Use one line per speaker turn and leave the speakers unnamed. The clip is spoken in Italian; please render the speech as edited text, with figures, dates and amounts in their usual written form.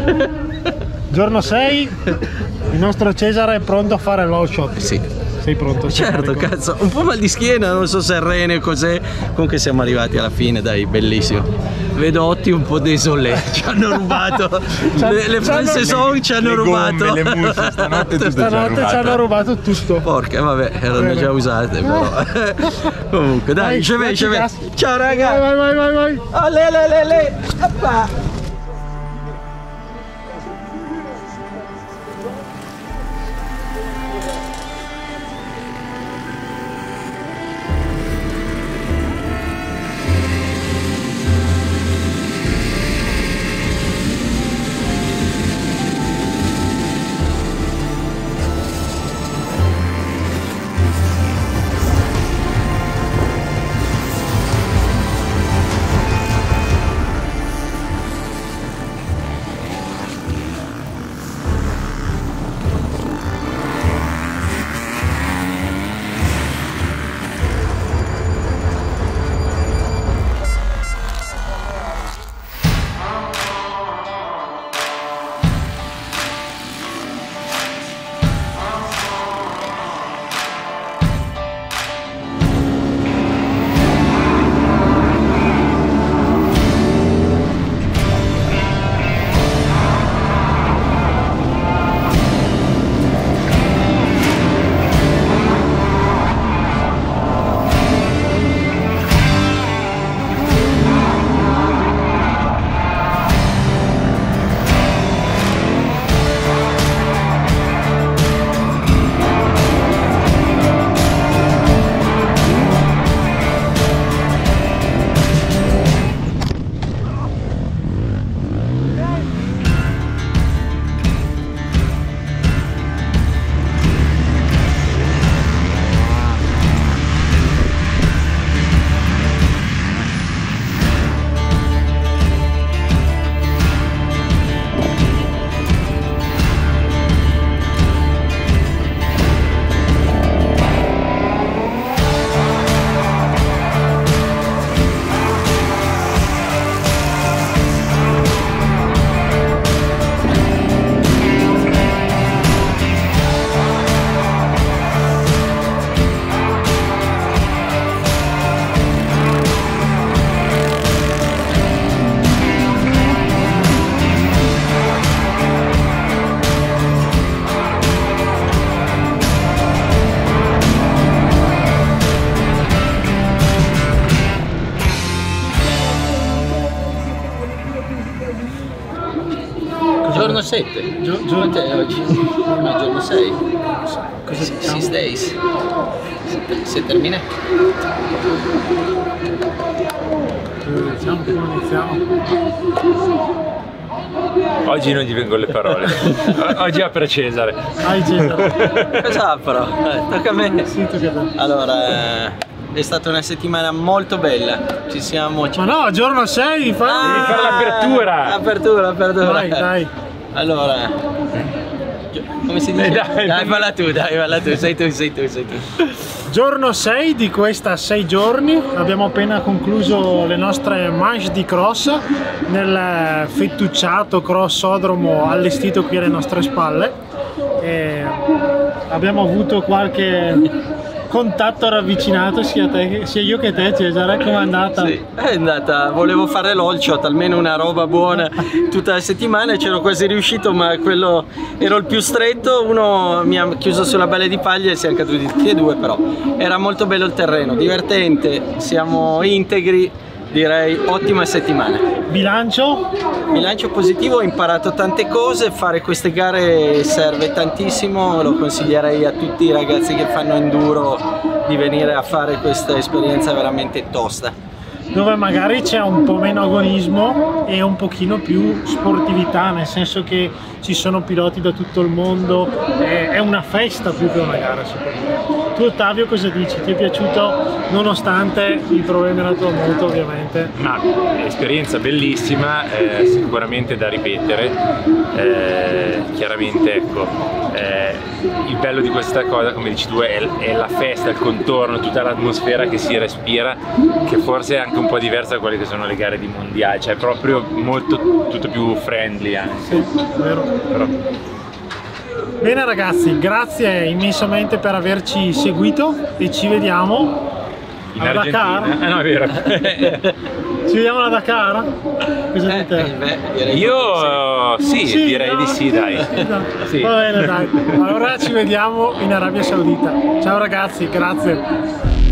Giorno 6, il nostro Cesare è pronto a fare l'all shot.
Sì.
Sei pronto?
Certo, cazzo, un po' mal di schiena, non so se è rene o cos'è. Comunque siamo arrivati alla fine, dai, bellissimo. Vedo Otti un po' désolé, ci hanno rubato le Frances Song, ci hanno rubato
le mousse, stanotte
ci hanno rubato tutto.
Porca, vabbè, erano già usate però. Comunque, dai, vai. Ciao raga.
Vai.
Oh, le. Appa. Giorno 7. Giorno oggi? No, giorno 6.
Cosa diciamo?
6 days. Se termina?
Diciamo che non iniziamo.
Oggi non gli vengono le parole. Oggi apre Cesare.
Vai Cesare.
Cosa però? Tocca a me.
Sì, tocca a te.
Allora, è stata una settimana molto bella. Ci siamo.
Ma no, giorno 6
Devi fare l'apertura.
Apertura.
Dai.
Allora, come si dice?
Dai,
falla tu, sei tu.
Giorno 6 di questa 6 giorni, abbiamo appena concluso le nostre manche di cross nel fettucciato crossodromo allestito qui alle nostre spalle e abbiamo avuto qualche contatto ravvicinato sia io che te Cesare. Com'è andata?
Sì, è andata, volevo fare l'all shot, almeno una roba buona tutta la settimana, c'ero quasi riuscito ma quello ero il più stretto, uno mi ha chiuso sulla balle di paglia e siamo caduti tutti e due, però era molto bello il terreno, divertente, siamo integri, direi ottima settimana.
Bilancio?
Bilancio positivo, ho imparato tante cose, fare queste gare serve tantissimo, lo consiglierei a tutti i ragazzi che fanno enduro di venire a fare questa esperienza veramente tosta.
Dove magari c'è un po' meno agonismo e un pochino più sportività, nel senso che ci sono piloti da tutto il mondo, è una festa più che una gara secondo me. Tu Ottavio cosa dici? Ti è piaciuto nonostante i problemi della tua moto ovviamente?
Ma esperienza bellissima, sicuramente da ripetere, chiaramente ecco, il bello di questa cosa, come dici tu, è la festa, il contorno, tutta l'atmosfera che si respira, che forse è anche un po' diversa da quelle che sono le gare di mondiali, cioè è proprio molto, tutto più friendly anche.
Sì, vero.
Però...
Bene ragazzi, grazie immensamente per averci seguito e ci vediamo
in
alla
Argentina.
Dakar.
No, è vero.
Ci vediamo alla Dakar? Cosa dite?
Io sì, direi
no?
di sì, dai. Sì.
Va bene, dai. Allora ci vediamo in Arabia Saudita. Ciao ragazzi, grazie.